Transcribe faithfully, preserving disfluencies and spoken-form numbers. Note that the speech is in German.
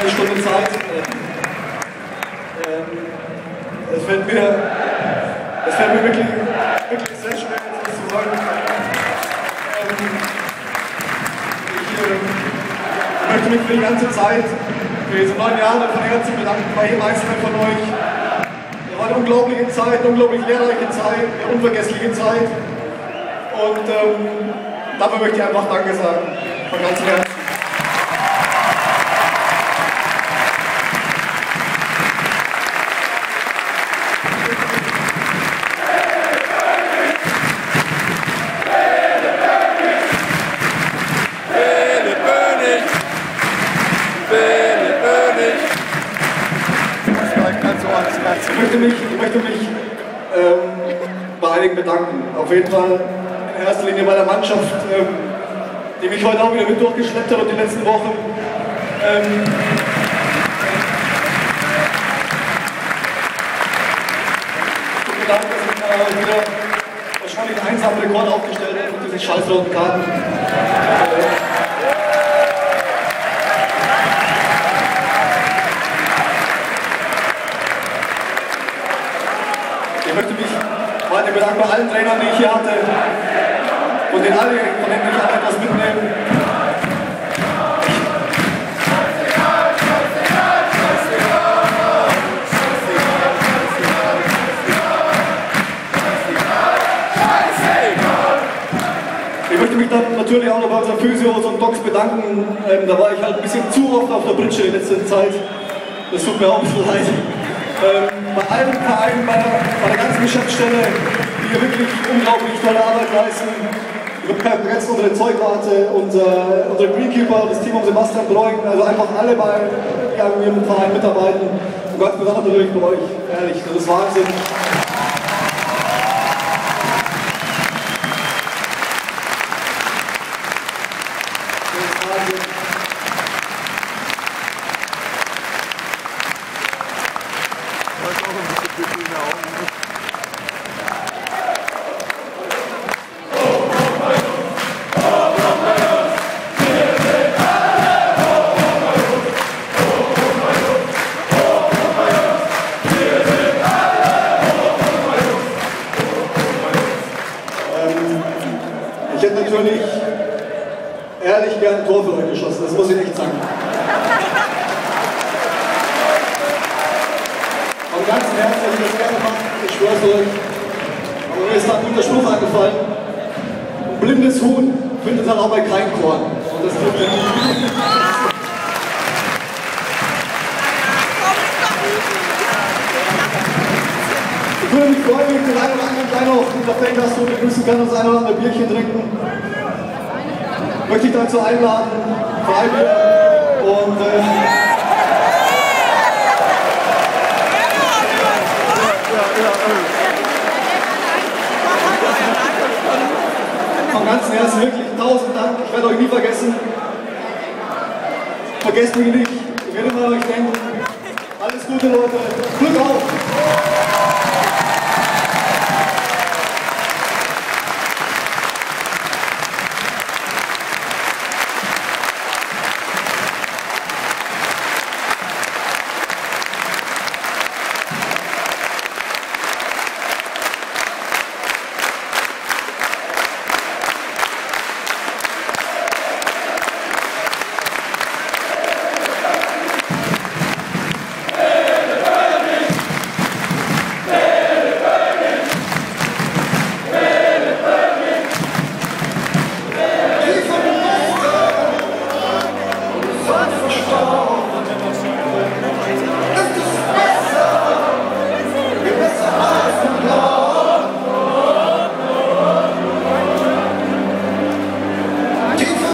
eine Stunde Zeit. Ähm, es fällt mir, es fällt mir wirklich, wirklich sehr schwer, jetzt was zu sagen. Ähm, ich äh, möchte mich für die ganze Zeit, für diese neun Jahre von Herzen bedanken bei jedem Einzelnen von euch. Es war eine unglaubliche Zeit, eine unglaublich lehrreiche Zeit, eine unvergessliche Zeit. Und ähm, dafür möchte ich einfach Danke sagen, von ganzem Herzen. Ich möchte mich, ich möchte mich ähm, bei einigen bedanken. Auf jeden Fall in erster Linie bei der Mannschaft, ähm, die mich heute auch wieder mit durchgeschleppt hat und die letzten Wochen. Ähm, Tut mir leid, dass ich äh, wieder wahrscheinlich einen einsamen Rekord aufgestellt habe mit diesen scheiß roten Karten. Äh, Ich möchte mich weiter bedanken bei allen Trainern, die ich hier hatte, von denen alle, von denen ich alle etwas mitnehmen. Ich möchte mich dann natürlich auch noch bei unseren Physios und Docs bedanken. Ähm, da war ich halt ein bisschen zu oft auf der Britsche in letzter Zeit. Das tut mir auch ein bisschen leid. Ähm, bei allen Vereinen, bei der, bei der ganzen Geschäftsstelle, die hier wirklich unglaublich tolle Arbeit leisten. Ich habe keinen vergessen, unsere Zeugwarte, unser, unsere Greenkeeper, das Team um Sebastian Breuen, also einfach alle, bei, die an ihrem Verein mitarbeiten. Und ganz besonders natürlich bei euch, ehrlich, das ist Wahnsinn. Das ist Wahnsinn. Ich hätte natürlich ehrlich gern ein Tor für euch geschossen, das muss ich echt sagen. Vom ganzen Herzen hätte ich das gerne gemacht, ich schwör's euch. Aber mir ist da ein guter Spruch eingefallen. Ein blindes Huhn findet dann auch bei keinem Korn. Und das tut mir nicht. Ich würde mich freuen, wenn ich den einen oder anderen gleich noch auf der Fangastronomie begrüßen kann und das eine oder andere Bierchen trinken. Möchte ich dazu einladen, Freibier und äh, vom ganzen Herzen wirklich tausend Dank, ich werde euch nie vergessen. Vergesst mich nicht, ich werde immer an euch denken. Alles Gute Leute, Glück auf!